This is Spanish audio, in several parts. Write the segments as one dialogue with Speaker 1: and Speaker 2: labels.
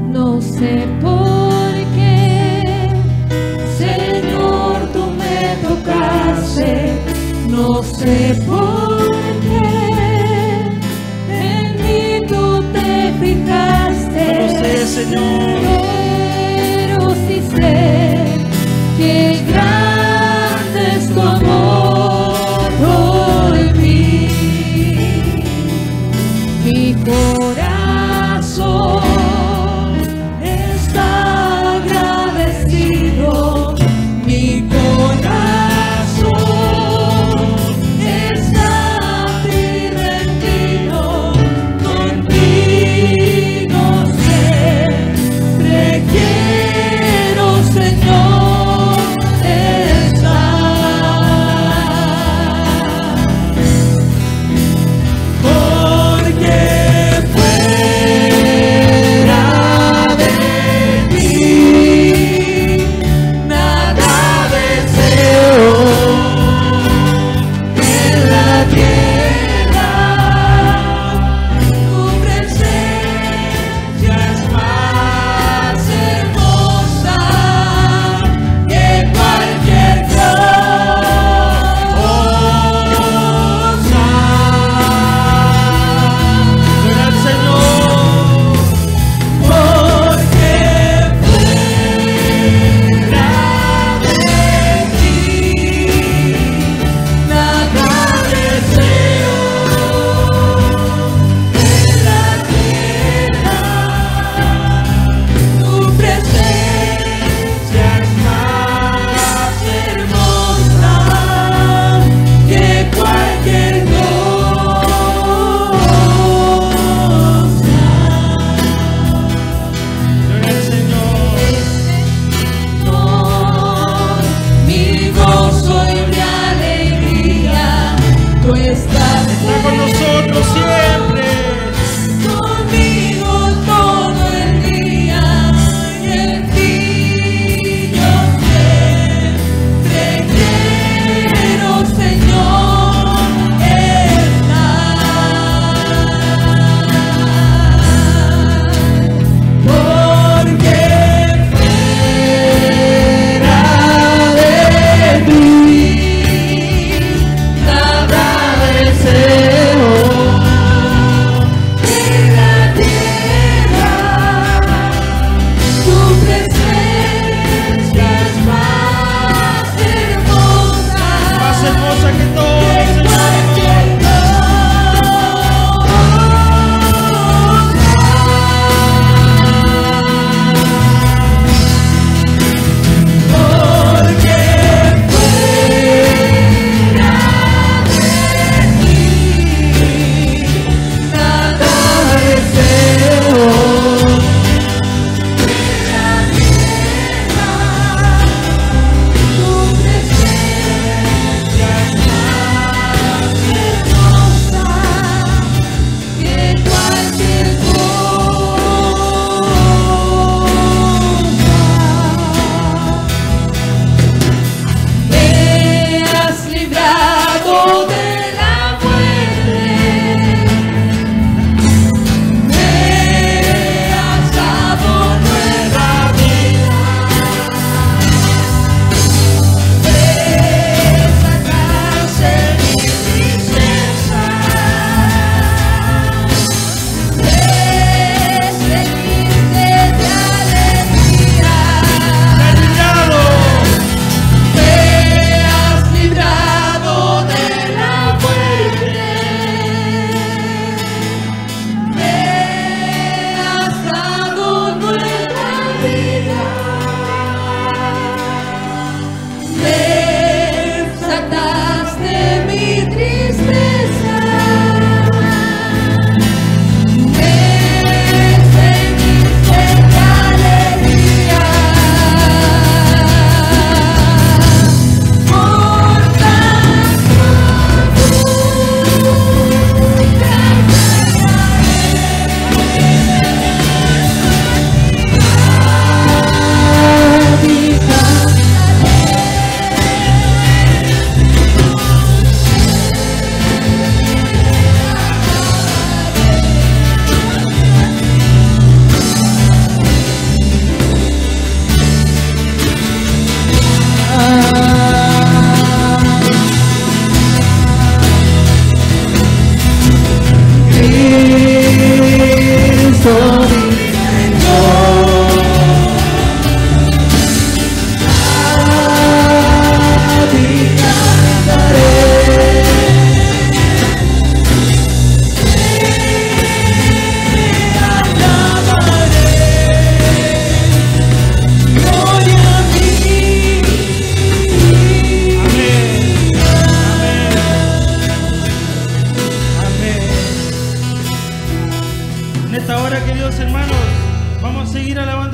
Speaker 1: No sé por qué, Señor, tú me tocaste. No sé por qué, en mí tú te fijaste.
Speaker 2: No sé, Señor,
Speaker 1: pero sí sé que grande es tu amor por mí. Mi corazón está agradecido, mi corazón está a ti rendido, contigo sé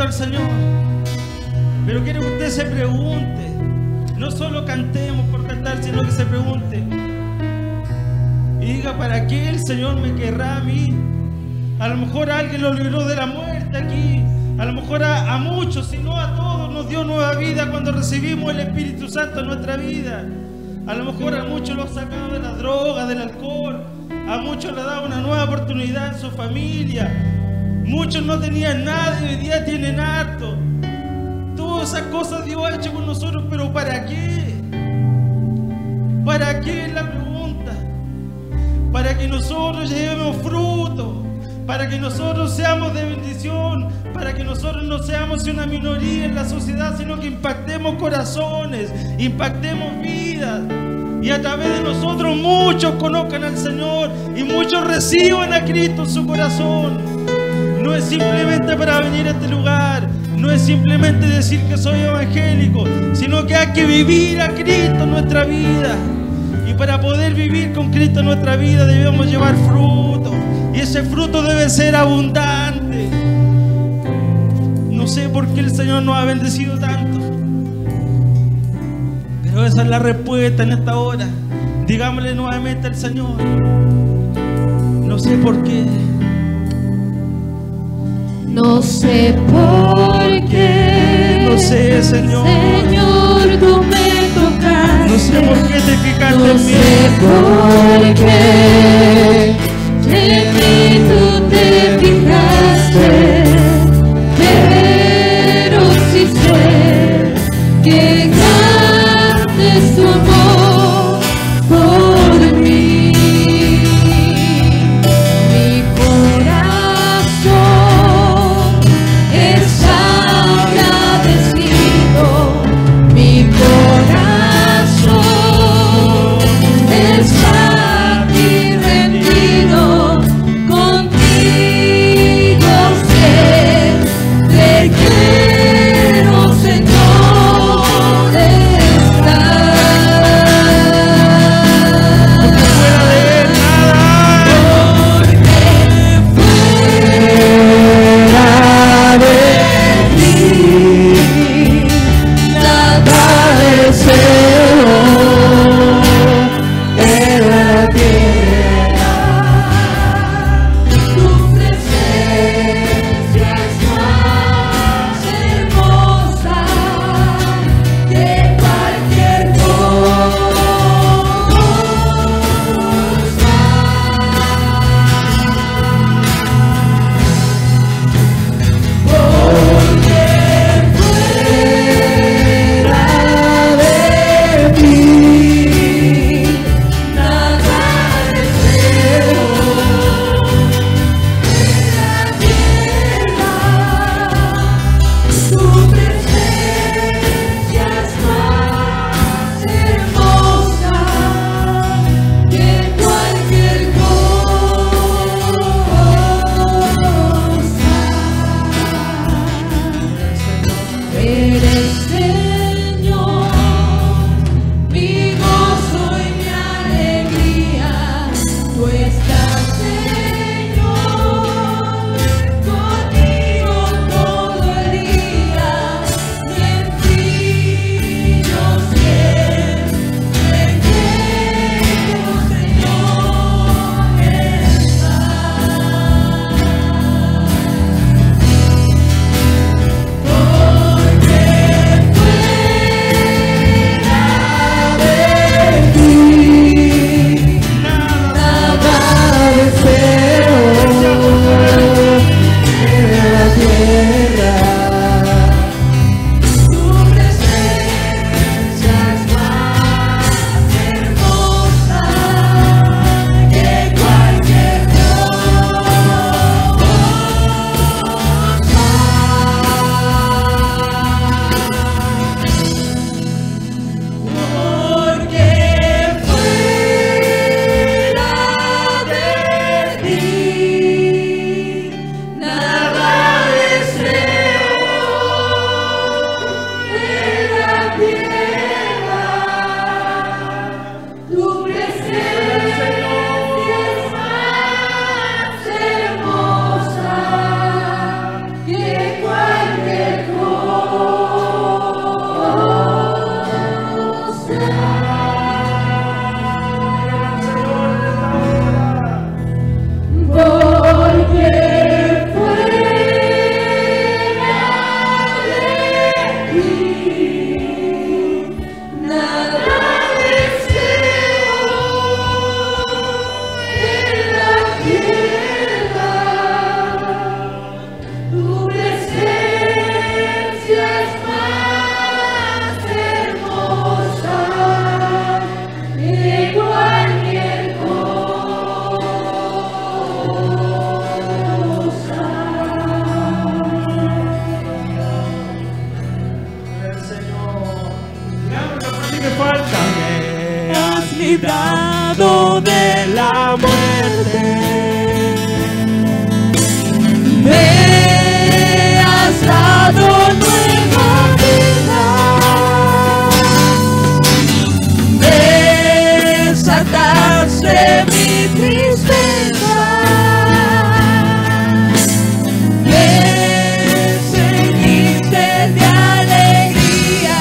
Speaker 2: al Señor. Pero quiero que usted se pregunte, no solo cantemos por cantar, sino que se pregunte y diga, ¿para qué el Señor me querrá a mí? A lo mejor alguien lo libró de la muerte aquí, a lo mejor a muchos, si no a todos, nos dio nueva vida cuando recibimos el Espíritu Santo en nuestra vida. A lo mejor a muchos lo ha sacado de la droga, del alcohol, a muchos le ha dado una nueva oportunidad en su familia. Muchos no tenían nada y hoy día tienen harto. Todas esas cosas Dios ha hecho con nosotros, pero ¿para qué? ¿Para qué es la pregunta? Para que nosotros llevemos fruto, para que nosotros seamos de bendición, para que nosotros no seamos una minoría en la sociedad, sino que impactemos corazones, impactemos vidas. Y a través de nosotros muchos conozcan al Señor y muchos reciban a Cristo en su corazón. No es simplemente para venir a este lugar, no es simplemente decir que soy evangélico, sino que hay que vivir a Cristo en nuestra vida. Y para poder vivir con Cristo en nuestra vida debemos llevar fruto. Y ese fruto debe ser abundante. No sé por qué el Señor nos ha bendecido tanto, pero esa es la respuesta en esta hora. Digámosle nuevamente al Señor, no sé por qué.
Speaker 1: No sé por qué.
Speaker 2: No sé, Señor.
Speaker 1: Señor, tú me tocaste.
Speaker 2: No sé por qué te fijaste
Speaker 1: No
Speaker 2: en mí.
Speaker 1: sé por qué. En mí tú te fijaste. Pero sí sé que grande es tu amor por mí. Mi corazón está agradecido. Mi corazón está aquí Tu presencia es más hermosa que cualquier cosa.
Speaker 2: El Señor. Digamos la parte que falta. Me has
Speaker 3: librado de la muerte.
Speaker 1: Me has dado nueva vida.
Speaker 3: Desataste mi tristeza. Me ceñiste de alegría.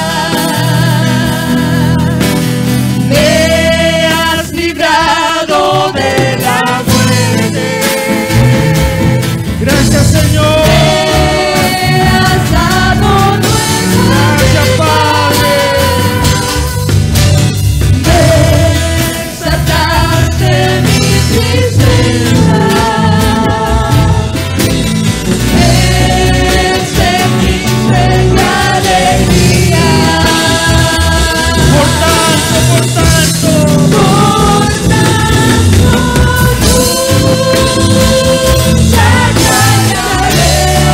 Speaker 3: Me has librado de la muerte.
Speaker 2: Gracias, Señor.
Speaker 1: Me has dado nueva
Speaker 2: Gracias, Padre.
Speaker 1: Desataste mi tristeza. Me ceñiste de alegría.
Speaker 2: Por tanto, por tanto.
Speaker 1: Por tanto nunca callaré.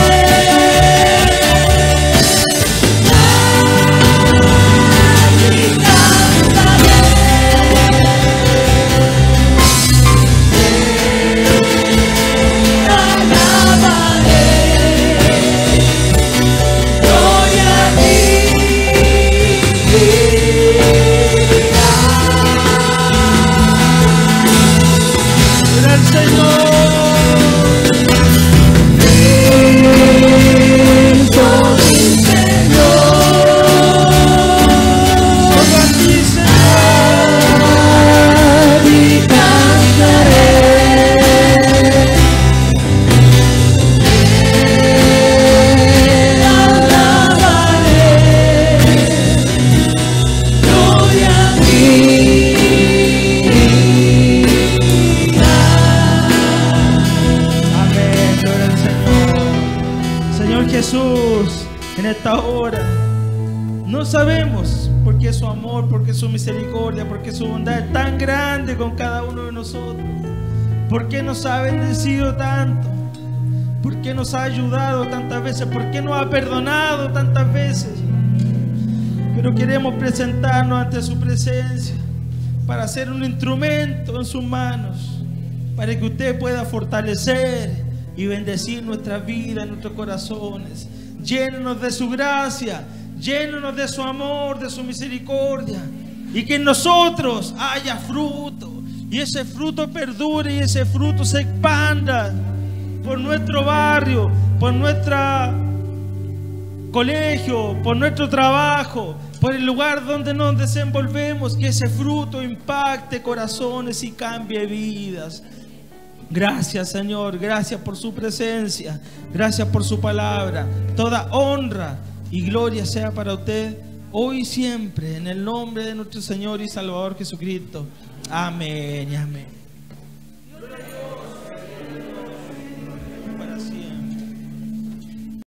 Speaker 1: Y cantaré. Alabaré. Gloria a ti.
Speaker 2: Era el Señor.
Speaker 1: Cristo mi Señor.
Speaker 2: Solo a ti, Señor.
Speaker 1: Y cantaré. Alabaré. Gloria a ti.
Speaker 2: Amén, gloria al Señor. Señor Jesús, en esta hora no sabemos por qué su amor, por qué su misericordia, por qué su bondad es tan grande con cada uno de nosotros. ¿Por qué nos ha bendecido tanto? ¿Por qué nos ha ayudado tantas veces? ¿Por qué nos ha perdonado tantas veces? Pero queremos presentarnos ante su presencia para ser un instrumento en sus manos, para que usted pueda fortalecer y bendecir nuestra vida, nuestros corazones. Llénenos de su gracia, llénenos de su amor, de su misericordia, y que en nosotros haya fruto, y ese fruto perdure, y ese fruto se expanda por nuestro barrio, por nuestro colegio, por nuestro trabajo, por el lugar donde nos desenvolvemos, que ese fruto impacte corazones y cambie vidas. Gracias, Señor, gracias por su presencia, gracias por su palabra. Toda honra y gloria sea para usted hoy y siempre, en el nombre de nuestro Señor y Salvador Jesucristo. Amén y amén.